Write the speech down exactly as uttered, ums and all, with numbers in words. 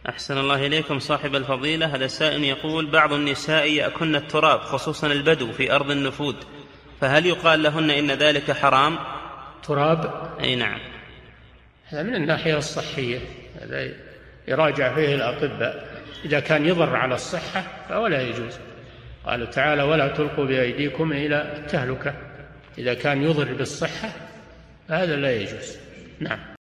أحسن الله إليكم صاحب الفضيلة. هذا السائل يقول: بعض النساء يأكلن التراب خصوصا البدو في أرض النفود، فهل يقال لهن إن ذلك حرام؟ تراب؟ أي نعم. هذا من الناحية الصحية، هذا يراجع فيه الأطباء. إذا كان يضر على الصحة فولا يجوز. قال تعالى: ولا تلقوا بأيديكم إلى التهلكة. إذا كان يضر بالصحة فهذا لا يجوز. نعم.